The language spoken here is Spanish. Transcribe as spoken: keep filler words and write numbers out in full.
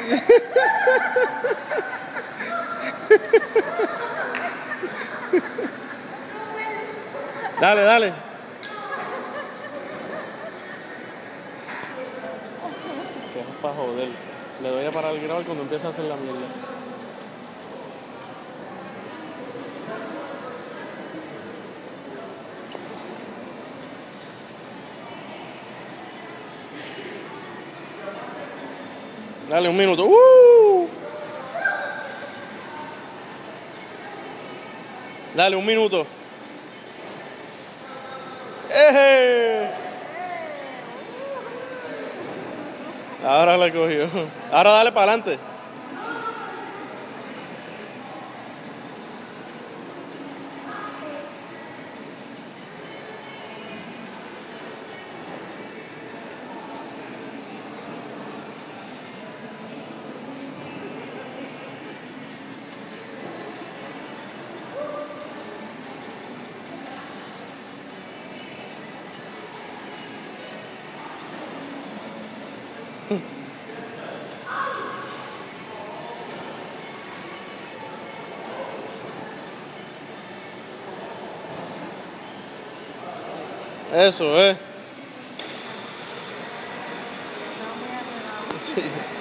Dale, dale. Que es para joder. Le doy a parar el grabar cuando empieza a hacer la mierda. Dale, un minuto. ¡Uh! Dale, un minuto. ¡Eje! Ahora la cogió. Ahora dale para adelante. Eso, eh. Sí.